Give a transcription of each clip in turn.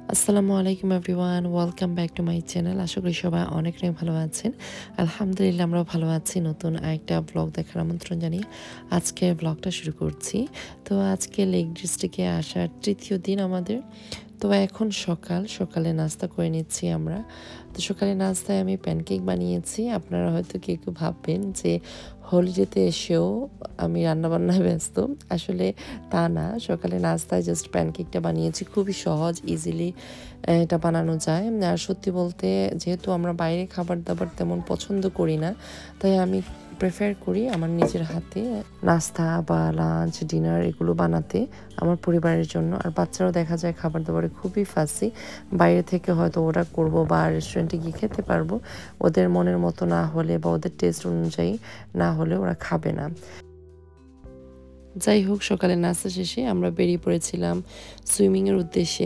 আসসালামু আলাইকুম everyone, welcome back to my channel. আশা করি সবাই অনেক ভালো আছেন। আলহামদুলিল্লাহ আমরাও ভালো আছি। নতুন আরেকটা ব্লগ দেখার আমন্ত্রণ জানিয়ে আজকে ব্লগটা শুরু করছি। তো আজকে লেক ডিস্ট্রিক্টে আসার তৃতীয় দিন আমাদের। তো এখন সকালে নাস্তা করে নিচ্ছি আমরা। তো সকালে নাস্তায় আমি প্যানকেক বানিয়েছি। আপনারা হয়তো কেউ ভাববেন যে হলিডেতে এসেও আমি রান্নাবান্নায় ব্যস্ত। আসলে তা না, সকালে নাস্তায় জাস্ট প্যানকেকটা বানিয়েছি। খুবই সহজ, ইজিলি এটা বানানো যায়। আর সত্যি বলতে যেহেতু আমরা বাইরে খাবার দাবার তেমন পছন্দ করি না, তাই আমি প্রেফার করি আমার নিজের হাতে নাস্তা বা লাঞ্চ ডিনার এগুলো বানাতে আমার পরিবারের জন্য। আর বাচ্চারাও দেখা যায় খাবার দাবারে খুবই ফাসি। বাইরে থেকে হয়তো অর্ডার করব বা রেস্টুরেন্টে গিয়ে খেতে পারবো, ওদের মনের মতো না হলে বা ওদের টেস্ট অনুযায়ী না হলে ওরা খাবে না। যাই হোক, সকালে নাস্তা শেষে আমরা বেরিয়ে পড়েছিলাম সুইমিংয়ের উদ্দেশ্যে।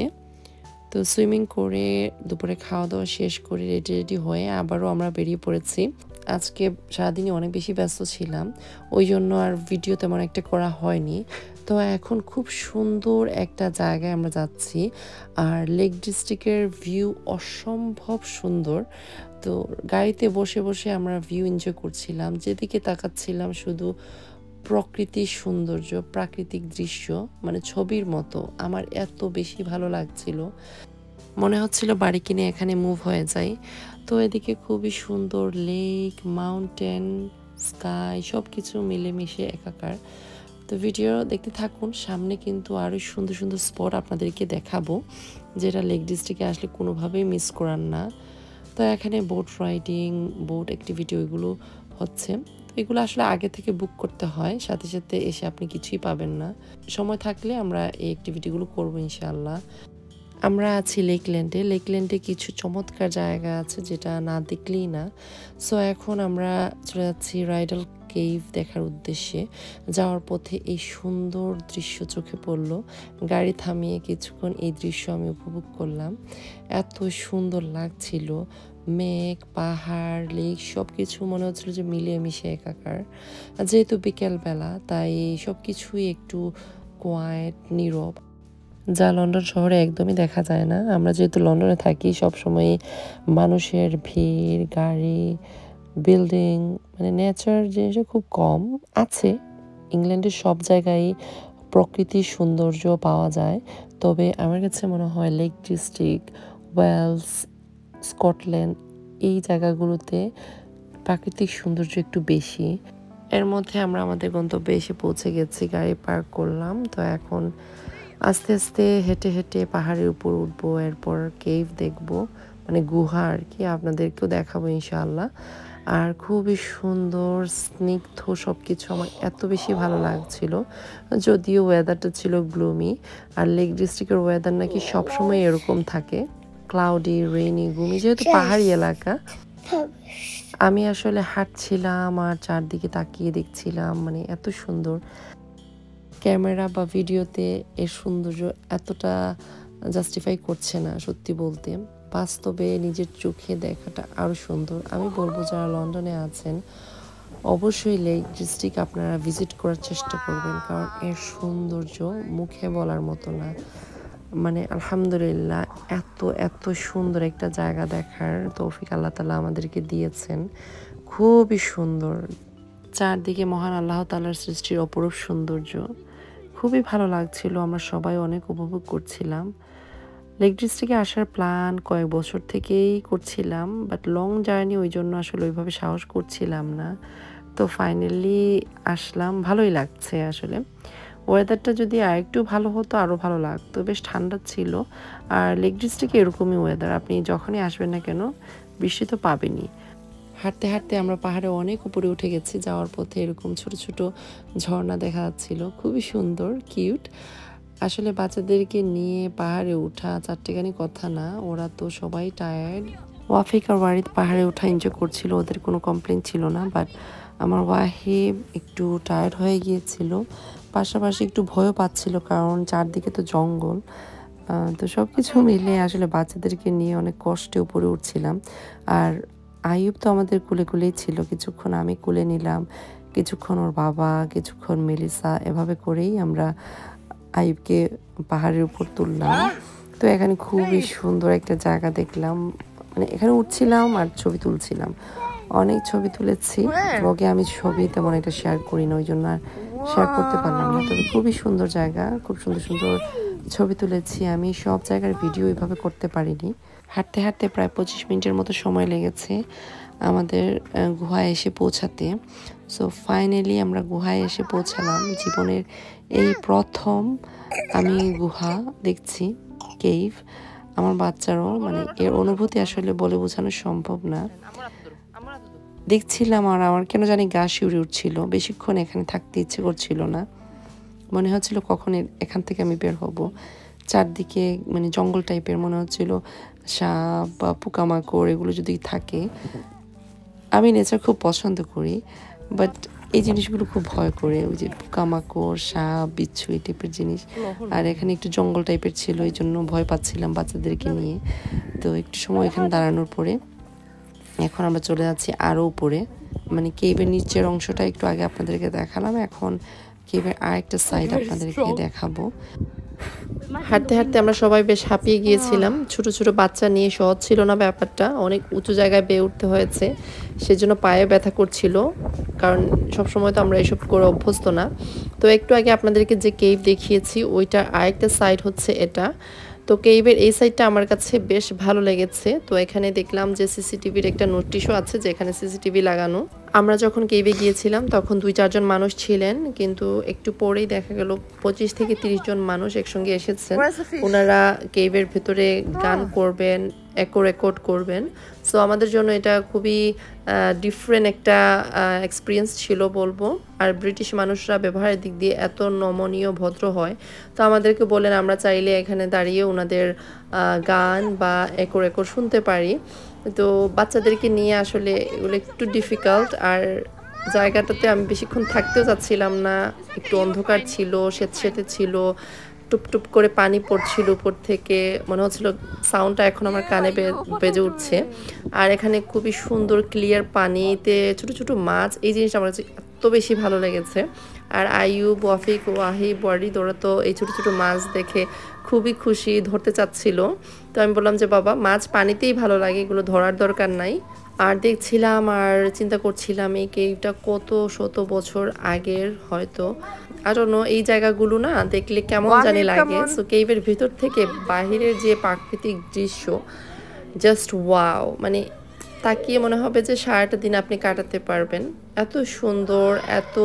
তো সুইমিং করে দুপুরে খাওয়া দাওয়া শেষ করে রেডি হয়ে আবারও আমরা বেরিয়ে পড়েছি। আজকে সারাদিনই অনেক বেশি ব্যস্ত ছিলাম, ওই জন্য আর ভিডিও তেমন একটা করা হয়নি। তো এখন খুব সুন্দর একটা জায়গায় আমরা যাচ্ছি, আর লেক ডিস্ট্রিক্টের ভিউ অসম্ভব সুন্দর। তো গাড়িতে বসে বসে আমরা ভিউ এনজয় করছিলাম, যেদিকে তাকাচ্ছিলাম শুধু প্রকৃতির সৌন্দর্য, প্রাকৃতিক দৃশ্য, মানে ছবির মতো। আমার এত বেশি ভালো লাগছিল, মনে হচ্ছিল বাড়ি কিনে এখানে মুভ হয়ে যায়। তো এদিকে খুবই সুন্দর লেক, মাউন্টেন, স্কাই সব কিছু মিলেমিশে একাকার। তো ভিডিও দেখতে থাকুন, সামনে কিন্তু আরও সুন্দর সুন্দর স্পট আপনাদেরকে দেখাবো, যেটা লেক ডিস্ট্রিক্টে আসলে কোনোভাবেই মিস করার না। তো এখানে বোট রাইডিং, বোট অ্যাক্টিভিটি ওইগুলো হচ্ছে। এগুলো আসলে আগে থেকে বুক করতে হয়, সাথে সাথে এসে আপনি কিছুই পাবেন না। সময় থাকলে আমরা এই অ্যাক্টিভিটিগুলো করবো ইনশাআল্লাহ। আমরা আছি লেকল্যান্ডে কিছু চমৎকার জায়গা আছে যেটা না দেখলেই না। সো এখন আমরা চলে যাচ্ছি রাইডাল কেভ দেখার উদ্দেশ্যে। যাওয়ার পথে এই সুন্দর দৃশ্য চোখে পড়লো, গাড়ি থামিয়ে কিছুক্ষণ এই দৃশ্য আমি উপভোগ করলাম। এত সুন্দর লাগছিল, মেঘ, পাহাড়, লেক সব কিছু মনে হচ্ছিল যে মিলিয়ে মিশে একাকার। যেহেতু বিকেলবেলা, তাই সব কিছুই একটু কোয়াইট, নীরব, যা লন্ডন শহরে একদমই দেখা যায় না। আমরা যেহেতু লন্ডনে থাকি, সবসময় মানুষের ভিড়, গাড়ি, বিল্ডিং, মানে নেচার জিনিসটা খুব কম আছে। ইংল্যান্ডের সব জায়গায় প্রকৃতির সৌন্দর্য পাওয়া যায়, তবে আমার কাছে মনে হয় লেক ডিস্ট্রিক্ট, ওয়েলস, স্কটল্যান্ড এই জায়গাগুলোতে প্রাকৃতিক সৌন্দর্য একটু বেশি। এর মধ্যে আমরা আমাদের গন্তব্যে এসে পৌঁছে গেছি, গাড়ি পার্ক করলাম। তো এখন আস্তে আস্তে হেঁটে হেঁটে পাহাড়ের উপর উঠবো, এরপর কেভ দেখবো, মানে গুহা আর কি, আপনাদেরকেও দেখাবো ইনশাআল্লাহ। আর খুবই সুন্দর স্নিগ্ধ সব কিছু, আমার এত বেশি ভালো লাগছিল। যদিও ওয়েদারটা ছিল গ্লুমি, আর লেক ডিস্ট্রিক্টের ওয়েদার নাকি সবসময় এরকম থাকে, ক্লাউডি, রেইনি, গ্লুমি, যেহেতু পাহাড়ি এলাকা। আমি আসলে হাঁটছিলাম আর চারদিকে তাকিয়ে দেখছিলাম, মানে এত সুন্দর। ক্যামেরা বা ভিডিওতে এর সৌন্দর্য এতটা জাস্টিফাই করছে না সত্যি বলতে, বাস্তবে নিজের চোখে দেখাটা আরও সুন্দর। আমি বলবো যারা লন্ডনে আছেন অবশ্যই লেক ডিস্ট্রিক্ট আপনারা ভিজিট করার চেষ্টা করবেন, কারণ এর সৌন্দর্য মুখে বলার মতো না। মানে আলহামদুলিল্লাহ, এত এত সুন্দর একটা জায়গা দেখার তৌফিক আল্লাহ তাআলা আমাদেরকে দিয়েছেন। খুবই সুন্দর, চারদিকে মহান আল্লাহ তাআলার সৃষ্টির অপরূপ সৌন্দর্য। খুবই ভালো লাগছিল, আমরা সবাই অনেক উপভোগ করছিলাম। লেক ডিস্ট্রিক্টে আসার প্ল্যান কয়েক বছর থেকেই করছিলাম, বাট লং জার্নি, ওই জন্য আসলে ওইভাবে সাহস করছিলাম না। তো ফাইনালি আসলাম, ভালোই লাগছে আসলে। ওয়েদারটা যদি আরেকটু ভালো হতো আরও ভালো লাগতো, বেশ ঠান্ডা ছিল। আর লেক ডিস্ট্রিক্টে এরকমই ওয়েদার, আপনি যখনই আসবেন না কেন বৃষ্টি তো পাবেনই। হাঁটতে হাঁটতে আমরা পাহাড়ে অনেক উপরে উঠে গেছি, যাওয়ার পথে এরকম ছোট ছোট ঝর্ণা দেখা যাচ্ছিল, খুবই সুন্দর, কিউট। আসলে বাচ্চাদেরকে নিয়ে পাহাড়ে ওঠা চারটেখানি কথা না, ওরা তো সবাই টায়ার্ড। ওয়াফিক আর ওয়ারিদ পাহাড়ে ওঠা এনজয় করছিল, ওদের কোনো কমপ্লেন ছিল না। বাট আমার ওয়াহিব একটু টায়ার্ড হয়ে গিয়েছিল, পাশাপাশি একটু ভয়ও পাচ্ছিল, কারণ চারদিকে তো জঙ্গল। তো সব কিছু মিলে আসলে বাচ্চাদেরকে নিয়ে অনেক কষ্টে উপরে উঠছিলাম। আর আইয়ুব তো আমাদের কুলে কুলেই ছিল, কিছুক্ষণ আমি কুলে নিলাম, কিছুক্ষণ ওর বাবা, কিছুক্ষণ মেলিসা, এভাবে করেই আমরা আইয়ুবকে পাহাড়ের উপর তুললাম। তো তো এখানে খুবই সুন্দর একটা জায়গা দেখলাম, মানে এখানে উঠছিলাম আর ছবি তুলছিলাম, অনেক ছবি তুলেছি। ব্লগে আমি ছবি তেমন একটা শেয়ার করি না, ওই জন্য আর শেয়ার করতে পারলাম না। তবে খুবই সুন্দর জায়গা, খুব সুন্দর সুন্দর ছবি তুলেছি আমি। সব জায়গার ভিডিও এইভাবে করতে পারিনি। হাঁটতে হাঁটতে প্রায় 25 মিনিটের মতো সময় লেগেছে আমাদের গুহায় এসে পৌঁছাতে। সো ফাইনালি আমরা গুহায় এসে পৌঁছালাম। জীবনের এই প্রথম আমি গুহা দেখছি, কেভ। আমার বাচ্চারও মানে এর অনুভূতি আসলে বলে বোঝানো সম্ভব না। দেখছিলাম আর আমার কেন জানি গা শিউরে উঠছিল, বেশিক্ষণ এখানে থাকতে ইচ্ছে করছিল না। মনে হচ্ছিল কখন এখান থেকে আমি বের হব। চারদিকে মানে জঙ্গল টাইপের মনে হচ্ছিল, সাপ বা পোকামাকড় এগুলো যদি থাকে। আমি নেচার খুব পছন্দ করি, বাট এই জিনিসগুলো খুব ভয় করে, ওই যে পোকামাকড়, সাপ, বিচ্ছু এই টাইপের জিনিস। আর এখানে একটু জঙ্গল টাইপের ছিল, এই জন্য ভয় পাচ্ছিলাম বাচ্চাদেরকে নিয়ে। তো একটু সময় এখানে দাঁড়ানোর পরে এখন আমরা চলে যাচ্ছি আরও উপরে, মানে কেবের নিচের অংশটা একটু আগে আপনাদেরকে দেখালাম, এখন কেবের আরেকটা সাইড আপনাদেরকে দেখাবো। হাঁটতে হাঁটতে আমরা সবাই বেশ হাঁপিয়ে গিয়েছিলাম। ছোট ছোট বাচ্চা নিয়ে সহজ ছিল না ব্যাপারটা, অনেক উঁচু জায়গায় বেয়ে উঠতে হয়েছে, সেজন্য পায়ে ব্যথা করছিল, কারণ সবসময় তো আমরা এসব করে অভ্যস্ত না। তো একটু আগে আপনাদেরকে যে কেভ দেখিয়েছি ওইটা আরেকটা সাইড হচ্ছে এটা। তো কেইবের এই সাইডটা আমার কাছে বেশ ভালো লেগেছে। তো এখানে দেখলাম যে সিসিটিভির একটা নোটিশও আছে, যে এখানে সিসিটিভি লাগানো। আমরা যখন কেইবে গিয়েছিলাম তখন 2-4 জন মানুষ ছিলেন, কিন্তু একটু পরেই দেখা গেল 25 থেকে 30 জন মানুষ একসঙ্গে এসেছেন। ওনারা কেইবের ভেতরে গান করবেন, একো রেকর্ড করবেন। সো আমাদের জন্য এটা খুবই ডিফারেন্ট একটা এক্সপিরিয়েন্স ছিল বলবো। আর ব্রিটিশ মানুষরা ব্যবহারের দিক দিয়ে এত নমনীয়, ভদ্র হয়। তো আমাদেরকে বলেন আমরা চাইলে এখানে দাঁড়িয়ে ওনাদের গান বা একো রেকর্ড শুনতে পারি। তো বাচ্চাদেরকে নিয়ে আসলে এগুলো একটু ডিফিকাল্ট। আর জায়গাটাতে আমি বেশিক্ষণ থাকতেও চাচ্ছিলাম না, একটু অন্ধকার ছিল, স্যাঁতস্যাঁতে ছিল, টুপ টুপ করে পানি পড়ছিল উপর থেকে, মনে হচ্ছিল সাউন্ডটা এখন আমার কানে বেজে উঠছে। আর এখানে খুবই সুন্দর ক্লিয়ার পানিতে ছোট ছোট মাছ, এই জিনিসটা আমার কাছে এত বেশি ভালো লেগেছে। আর আইয়ুব, ওয়াফিক, ওয়াহিব, ওয়ারিদ ওরা তো এই ছোট ছোট মাছ দেখে খুবই খুশি, ধরতে চাচ্ছিল। তো আমি বললাম যে বাবা, মাছ পানিতেই ভালো লাগে, এগুলো ধরার দরকার নাই। আর দেখছিলাম আর চিন্তা করছিলাম এই কেভটা কত শত বছর আগের হয়তো। আর এই জায়গাগুলো না দেখলে কেমন জানি লাগে। সো কেভের ভিতর থেকে বাহিরের যে প্রাকৃতিক দৃশ্য, জাস্ট ওয়াও, মানে তাকিয়ে মনে হবে যে সারাটা দিন আপনি কাটাতে পারবেন। এত সুন্দর, এত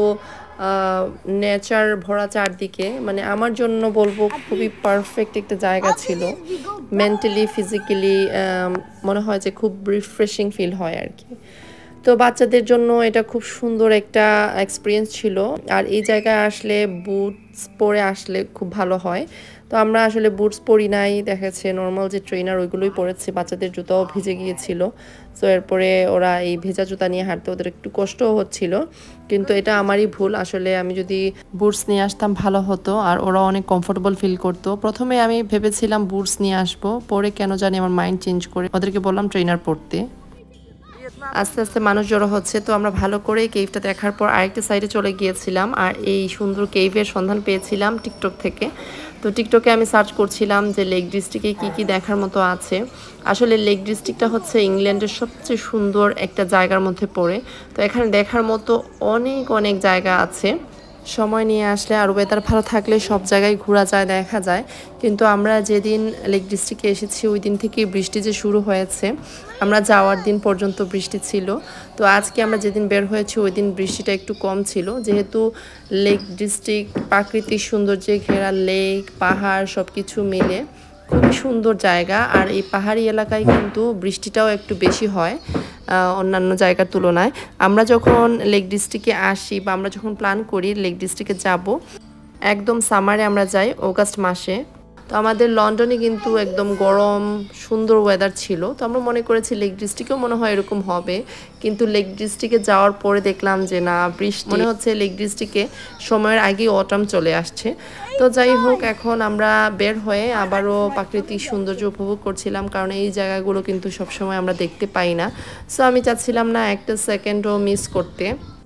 নেচার ভরা চারদিকে, মানে আমার জন্য বলবো খুবই পারফেক্ট একটা জায়গা ছিল। মেন্টালি, ফিজিক্যালি মনে হয় যে খুব রিফ্রেশিং ফিল হয় আর কি। তো বাচ্চাদের জন্য এটা খুব সুন্দর একটা এক্সপিরিয়েন্স ছিল। আর এই জায়গায় আসলে বুটস পরে আসলে খুব ভালো হয়। তো আমরা আসলে বুটস পরি নাই, দেখাচ্ছে নর্মাল যে ট্রেনার ওইগুলোই পরেছে। বাচ্চাদের জুতাও ভিজে গিয়েছিল। তো এরপরে ওরা এই ভেজা জুতা নিয়ে হাঁটতে ওদের একটু কষ্টও হচ্ছিল, কিন্তু এটা আমারই ভুল। আসলে আমি যদি বুটস নিয়ে আসতাম ভালো হতো, আর ওরা অনেক কমফোর্টেবল ফিল করতো। প্রথমে আমি ভেবেছিলাম বুটস নিয়ে আসবো, পরে কেন জানি আমার মাইন্ড চেঞ্জ করে ওদেরকে বললাম ট্রেনার পরতে। আস্তে আস্তে মানুষ জড়ো হচ্ছে। তো আমরা ভালো করে কেভটা দেখার পর আরেকটা সাইডে চলে গিয়েছিলাম, আর এই সুন্দর কেভের সন্ধান পেয়েছিলাম টিকটক থেকে। তো টিকটকে আমি সার্চ করছিলাম যে লেক ডিস্ট্রিক্টে কী কী দেখার মতো আছে। আসলে লেক ডিস্ট্রিক্টটা হচ্ছে ইংল্যান্ডের সবচেয়ে সুন্দর একটা জায়গার মধ্যে পড়ে। তো এখানে দেখার মতো অনেক অনেক জায়গা আছে। সময় নিয়ে আসলে আর ওয়েদার ভালো থাকলে সব জায়গায় ঘোরা যায়, দেখা যায়। কিন্তু আমরা যেদিন লেক ডিস্ট্রিক্টে এসেছি ওই দিন থেকেই বৃষ্টি যে শুরু হয়েছে, আমরা যাওয়ার দিন পর্যন্ত বৃষ্টি ছিল। তো আজকে আমরা যেদিন বের হয়েছি ওই দিন বৃষ্টিটা একটু কম ছিল, যেহেতু লেক ডিস্ট্রিক্ট প্রাকৃতিক সৌন্দর্যে ঘেরা, লেক, পাহাড় সব কিছু মিলে খুবই সুন্দর জায়গা। আর এই পাহাড়ি এলাকায় কিন্তু বৃষ্টিটাও একটু বেশি হয় অন্যান্য জায়গার তুলনায়। আমরা যখন লেক ডিস্ট্রিক্টে আসি বা আমরা যখন প্ল্যান করি লেক ডিস্ট্রিক্টে যাব, একদম সামারে আমরা যাই, অগাস্ট মাসে। তো আমাদের লন্ডনে কিন্তু একদম গরম সুন্দর ওয়েদার ছিল। তো আমরা মনে করেছি লেক ডিস্ট্রিক্টেও মনে হয় এরকম হবে, কিন্তু লেক ডিস্ট্রিক্টে যাওয়ার পরে দেখলাম যে না, বৃষ্টি। মনে হচ্ছে লেক ডিস্ট্রিক্টে সময়ের আগেই অটাম চলে আসছে। তো যাই হোক, এখন আমরা বের হয়ে আবারও প্রাকৃতিক সৌন্দর্য উপভোগ করছিলাম, কারণ এই জায়গাগুলো কিন্তু সবসময় আমরা দেখতে পাই না। সো আমি চাচ্ছিলাম না একটা সেকেন্ডও মিস করতে।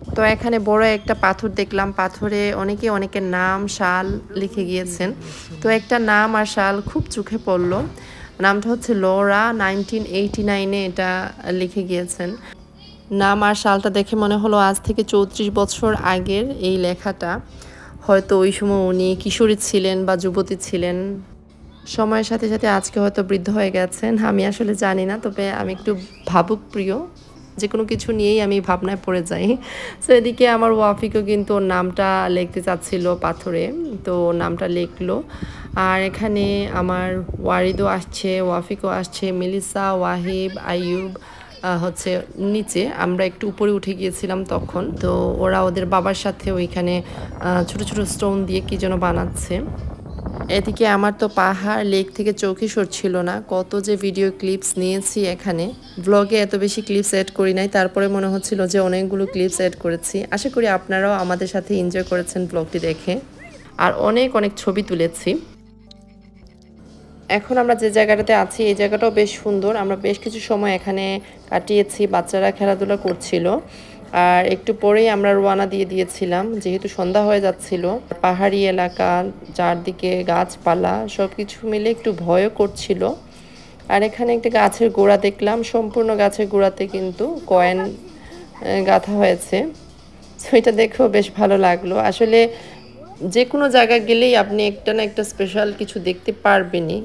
তো এখানে বড় একটা পাথর দেখলাম, পাথরে অনেকের নাম সাল লিখে গিয়েছেন। তো একটা নাম আর সাল খুব চোখে পড়লো, নামটা হচ্ছে লোরা, 1989-এ এটা লিখে গিয়েছেন। নাম আর সালটা দেখে মনে হলো আজ থেকে 34 বছর আগের এই লেখাটা। হয়তো ওই সময় উনি কিশোরী ছিলেন বা যুবতী ছিলেন, সময়ের সাথে সাথে আজকে হয়তো বৃদ্ধ হয়ে গেছেন, আমি আসলে জানি না। তবে আমি একটু ভাবুক প্রিয়, যে কোনো কিছু নিয়েই আমি ভাবনায় পড়ে যাই। তো এদিকে আমার ওয়াফিকও কিন্তু ওর নামটা লিখতে চাচ্ছিল পাথরে, তো নামটা লিখলো। আর এখানে আমার ওয়ারিদও আসছে, ওয়াফিকও আসছে, মিলিসা, ওয়াহিব, আইয়ুব হচ্ছে নিচে, আমরা একটু উপরে উঠে গিয়েছিলাম তখন। তো ওরা ওদের বাবার সাথে ওইখানে ছোট ছোট স্টোন দিয়ে কি যেন বানাচ্ছে। এদিকে আমার তো পাহাড় লেক থেকে চোখই সরছিল না, কত যে ভিডিও ক্লিপস নিয়েছি এখানে। ব্লগে এত বেশি ক্লিপস অ্যাড করি নাই, তারপরে মনে হচ্ছিল যে অনেকগুলো ক্লিপস অ্যাড করেছি। আশা করি আপনারাও আমাদের সাথে এনজয় করেছেন ব্লগটি দেখে, আর অনেক ছবি তুলেছি। এখন আমরা যে জায়গাটাতে আছি এই জায়গাটাও বেশ সুন্দর, আমরা বেশ কিছু সময় এখানে কাটিয়েছি, বাচ্চারা খেলাধুলা করছিল। আর একটু পরেই আমরা রওনা দিয়ে দিয়েছিলাম, যেহেতু সন্ধ্যা হয়ে যাচ্ছিল। পাহাড়ি এলাকা, চারদিকে গাছপালা, সব কিছু মিলে একটু ভয়ও করছিল। আর এখানে একটা গাছের গোড়া দেখলাম, সম্পূর্ণ গাছের গোড়াতে কিন্তু কয়েন গাঁথা হয়েছে। তো এটা দেখেও বেশ ভালো লাগলো। আসলে যে কোনো জায়গা গেলেই আপনি একটা না একটা স্পেশাল কিছু দেখতে পারবেনই।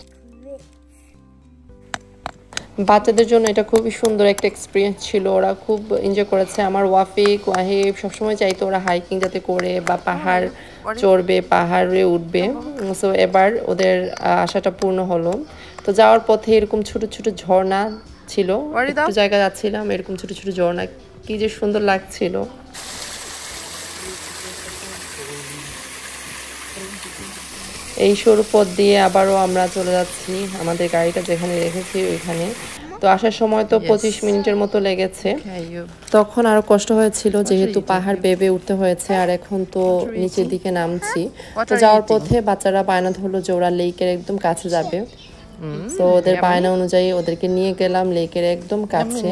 বাচ্চাদের জন্য এটা খুবই সুন্দর একটা এক্সপিরিয়েন্স ছিল, ওরা খুব এনজয় করেছে। আমার ওয়াফিক, ওয়াহিব সবসময় চাইতো ওরা হাইকিং যাতে করে বা পাহাড় চড়বে, পাহাড়ে উঠবে। সো এবার ওদের আশাটা পূর্ণ হলো। তো যাওয়ার পথে এরকম ছোট ছোট ঝর্ণা ছিল, একটু জায়গা যাচ্ছিলাম, এরকম ছোট ছোট ঝর্ণা কি যে সুন্দর লাগছিল। এই সরু পথ দিয়ে আবারও আমরা চলে যাচ্ছি আমাদের গাড়িটা যেখানে রেখেছি ওইখানে। তো আসার সময় তো 25 মিনিটের মতো লেগেছে, তখন আরো কষ্ট হয়েছিল যেহেতু পাহাড় বেয়ে উঠতে হয়েছে, আর এখন তো নিচের দিকে নামছি। তো যাওয়ার পথে বাচ্চারা বায়না ধরলো যে ওরা লেকের একদম কাছে যাবে। তো ওদের বায়না অনুযায়ী ওদেরকে নিয়ে গেলাম লেকের একদম কাছে।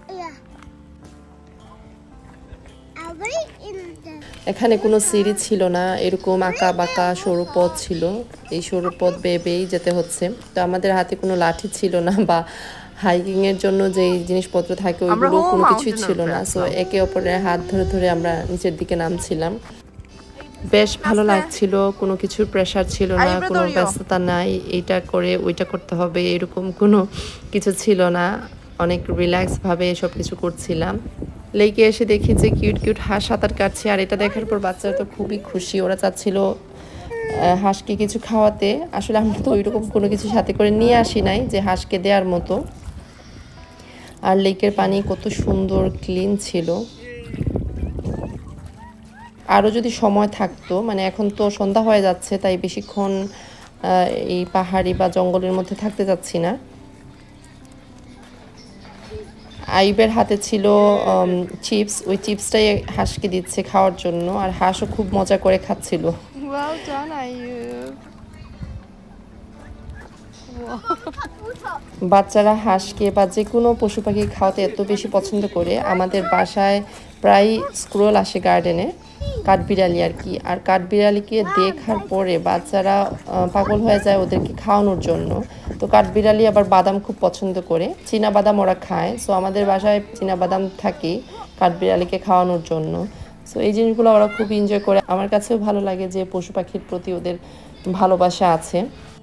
এখানে কোনো সিঁড়ি ছিল না, এরকম আঁকা বাঁকা সরু পথ ছিল, এই সরু পথ বেয়েই যেতে হচ্ছে। তো আমাদের হাতে কোনো লাঠি ছিল না বা হাইকিং এর জন্য যে জিনিসপত্র থাকে ওইগুলো কোনো কিছুই ছিল না। সো একে অপরের হাত ধরে ধরে আমরা নিচের দিকে নামছিলাম। বেশ ভালো লাগছিল, কোনো কিছুর প্রেশার ছিল না, কোনো ব্যস্ততা নাই, এইটা করে ওইটা করতে হবে এরকম কোনো কিছু ছিল না। অনেক রিল্যাক্স ভাবে সব কিছু করছিলাম। লেকে এসে দেখি যে কিউট কিউট হাঁস সাঁতার কাটছে, আর এটা দেখার পর বাচ্চারা তো খুবই খুশি, ওরা চাচ্ছিল হাঁসকে কিছু খাওয়াতে। আসলে আমরা তো ওইরকম কোনো কিছু সাথে করে নিয়ে আসি নাই যে হাঁসকে দেওয়ার মতো। আর লেকের পানি কত সুন্দর ক্লিন ছিল। আরও যদি সময় থাকতো, মানে এখন তো সন্ধ্যা হয়ে যাচ্ছে, তাই বেশিক্ষণ এই পাহাড়ি বা জঙ্গলের মধ্যে থাকতে যাচ্ছি না। আইবের হাতে ছিল চিপস, ওই চিপসটাই হাঁসকে দিচ্ছে খাওয়ার জন্য, আর হাঁসও খুব মজা করে খাচ্ছিল। Well done, Ayub. বাচ্চারা হাঁসকে বা যে কোনো পশু পাখি খাওয়াতে এত বেশি পছন্দ করে। আমাদের বাসায় প্রায় স্ক্রোল আসে গার্ডেনে, কাঠবিড়ালি আর কি। আর কাঠবিড়ালিকে দেখার পরে বাচ্চারা পাগল হয়ে যায় ওদেরকে খাওয়ানোর জন্য। তো কাঠবিড়ালি আবার বাদাম খুব পছন্দ করে, চীনা বাদাম ওরা খায়। সো আমাদের বাসায় চীনা বাদাম থাকে কাঠবিড়ালিকে খাওয়ানোর জন্য। সো এই জিনিসগুলো ওরা খুব এনজয় করে। আমার কাছেও ভালো লাগে যে পশু পাখির প্রতি ওদের ভালোবাসা আছে।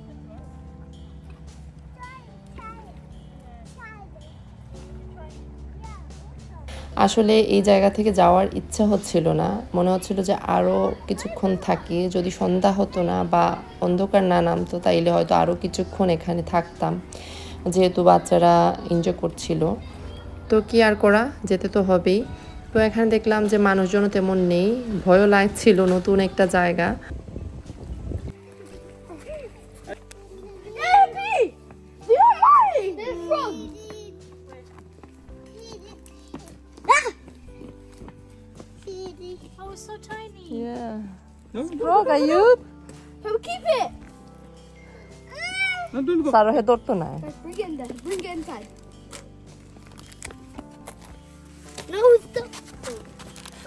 আসলে এই জায়গা থেকে যাওয়ার ইচ্ছা হচ্ছিল না, মনে হচ্ছিল যে আরও কিছুক্ষণ থাকি, যদি সন্ধ্যা হতো না বা অন্ধকার না নামতো তাইলে হয়তো আরও কিছুক্ষণ এখানে থাকতাম, যেহেতু বাচ্চারা এনজয় করছিল। তো কি আর করা, যেতে তো হবেই। তো এখানে দেখলাম যে মানুষজনও তেমন নেই, ভয়ও লাগছিল, নতুন একটা জায়গা। Oh, it's so tiny. Yeah. Frog, Ayub. Come keep it. সারোহে ধরতো না। Bring it inside. Bring it inside. No, stop.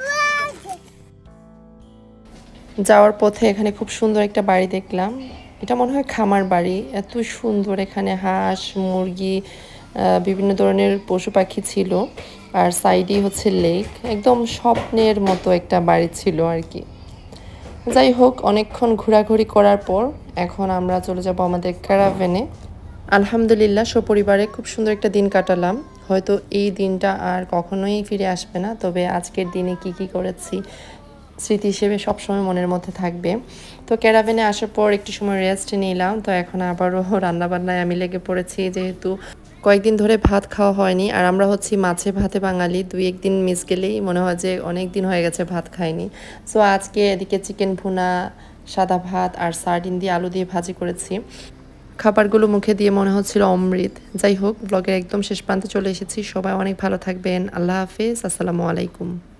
যাওয়ার পথে এখানে খুব সুন্দর একটা বাড়ি দেখলাম। এটা মনে হয় খামার বাড়ি, এত সুন্দর। এখানে হাঁস মুরগি বিভিন্ন ধরনের পশু পাখি ছিল, আর সাইডেই হচ্ছে লেক। একদম স্বপ্নের মতো একটা বাড়ি ছিল আর কি। যাই হোক, অনেকক্ষণ ঘোরাঘুরি করার পর এখন আমরা চলে যাব আমাদের ক্যারাভ্যানে। আলহামদুলিল্লাহ সপরিবারে খুব সুন্দর একটা দিন কাটালাম। হয়তো এই দিনটা আর কখনোই ফিরে আসবে না, তবে আজকের দিনে কি করেছি স্মৃতি হিসেবে সবসময় মনের মধ্যে থাকবে। তো ক্যারাভ্যানে আসার পর একটু সময় রেস্ট নিলাম। তো এখন আবারও রান্নাবান্নায় আমি লেগে পড়েছি, যেহেতু কয়েকদিন ধরে ভাত খাওয়া হয়নি। আর আমরা হচ্ছি মাছে ভাতে বাঙালি, 2-1 দিন মিস গেলেই মনে হয় যে অনেক দিন হয়ে গেছে ভাত খাইনি। সো আজকে এদিকে চিকেন ভুনা, সাদা ভাত আর সার্ডিন দিয়ে আলু দিয়ে ভাজি করেছি। খাবারগুলো মুখে দিয়ে মনে হচ্ছিল অমৃত। যাই হোক, ব্লগের একদম শেষ প্রান্তে চলে এসেছি। সবাই অনেক ভালো থাকবেন। আল্লাহ হাফেজ, আসসালামু আলাইকুম।